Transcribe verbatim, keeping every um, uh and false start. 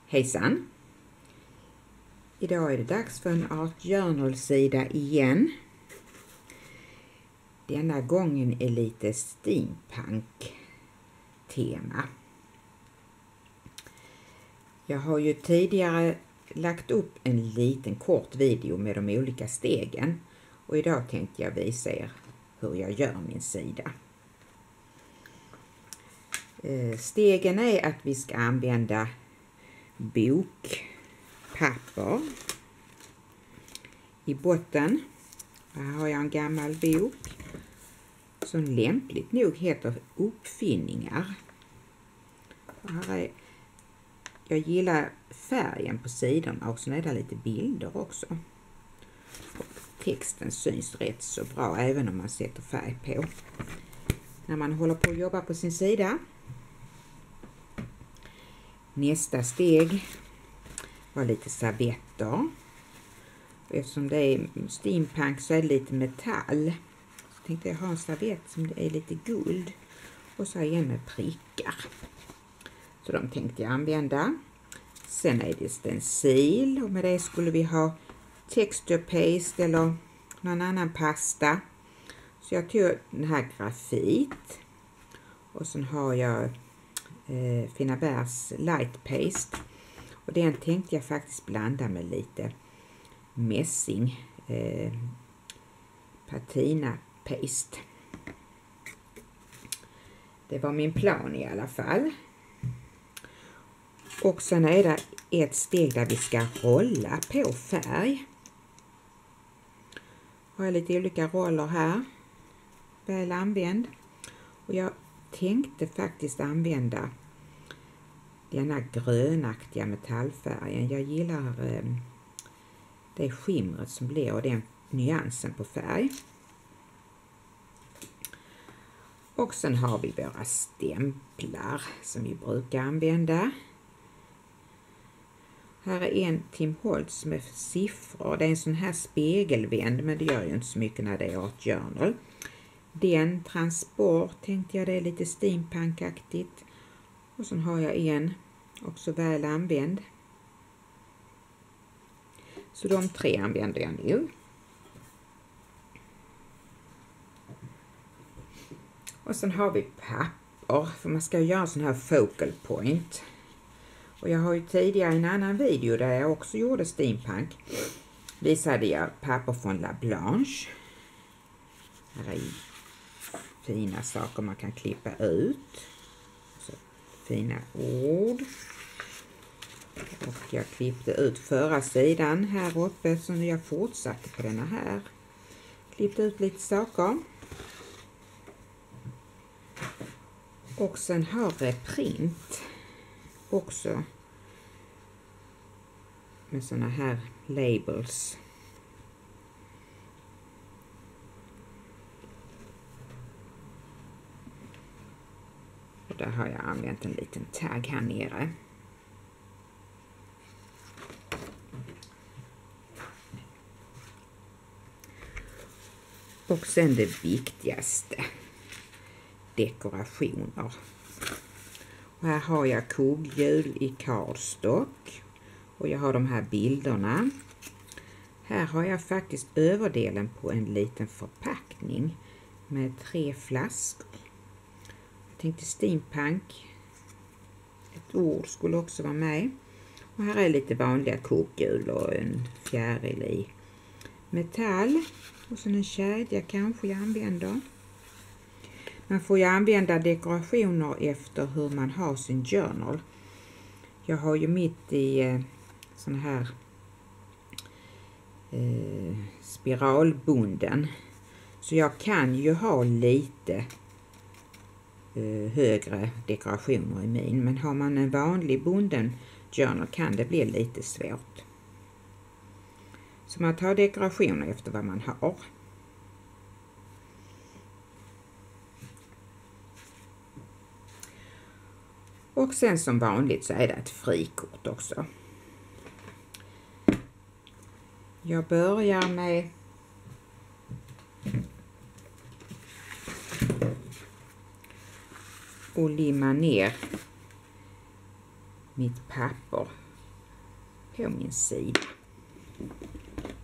Hejsan! Idag är det dags för en Art Journal-sida igen. Denna gången är lite steampunk-tema. Jag har ju tidigare lagt upp en liten kort video med de olika stegen. Och idag tänkte jag visa er hur jag gör min sida. Stegen är att vi ska använda bokpapper i botten. Här har jag en gammal bok som lämpligt nog heter Uppfinningar. Och här är, jag gillar färgen på sidorna och så är det lite bilder också. Och texten syns rätt så bra även om man sätter färg på. När man håller på att jobba på sin sida. Nästa steg var lite servetter. Eftersom det är steampunk så är det lite metall. Så tänkte jag ha en servett som är lite guld. Och så igen med prickar. Så de tänkte jag använda. Sen är det stencil. Och med det skulle vi ha texture paste eller någon annan pasta. Så jag tog den här grafit. Och sen har jag Eh, Fina Bärs light paste och den tänkte jag faktiskt blanda med lite mässing eh, patina paste. Det var min plan i alla fall. Och sen är det ett steg där vi ska rolla på färg. Har jag lite olika roller här, väl använd, och jag tänkte faktiskt använda denna grönaktiga metallfärgen. Jag gillar eh, det skimret som blir och den nyansen på färg. Och sen har vi våra stämplar som vi brukar använda. Här är en Tim Holtz med siffror. Det är en sån här spegelvänd, men det gör ju inte så mycket när det är Art Journal. Den transport tänkte jag, det är lite steampunkaktigt. Och så har jag en också väl använd. Så de tre använder jag nu. Och sen har vi papper, för man ska göra en sån här focal point. Och jag har ju tidigare i en annan video där jag också gjorde steampunk. Visade jag papper från La Blanche. Här är fina saker man kan klippa ut. Så, fina ord. Och jag klippte ut förra sidan här uppe, så nu jag fortsatte på denna här. Klippte ut lite saker. Och sen har reprint också med såna här labels. Och där har jag använt en liten tagg här nere. Och sen det viktigaste, dekorationer. Och här har jag kugghjul i cardstock. Och jag har de här bilderna. Här har jag faktiskt överdelen på en liten förpackning med tre flaskor. Jag tänkte steampunk. Ett ord skulle också vara med. Och här är lite vanliga kugghjul och en fjäril i metall. Och så en kedja kanske jag använder. Man får ju använda dekorationer efter hur man har sin journal. Jag har ju mitt i eh, sån här eh, spiralbunden. Så jag kan ju ha lite eh, högre dekorationer i min. Men har man en vanlig bunden journal kan det bli lite svårt. Så man tar dekorationer efter vad man har. Och sen som vanligt så är det ett frikort också. Jag börjar med att limma ner mitt papper på min sida.